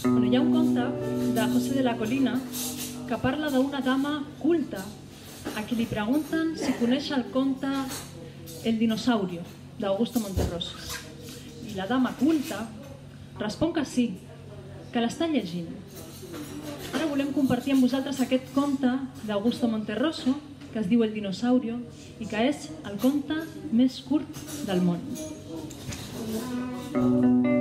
Hi ha un conte de José de la Colina que parla d'una dama culta a qui li pregunten si coneix el conte El dinosaurio, d'Augusto Monterroso. I la dama culta respon que sí, que l'està llegint. Ara volem compartir amb vosaltres aquest conte d'Augusto Monterroso, que es diu El dinosaurio, i que és el conte més curt del món.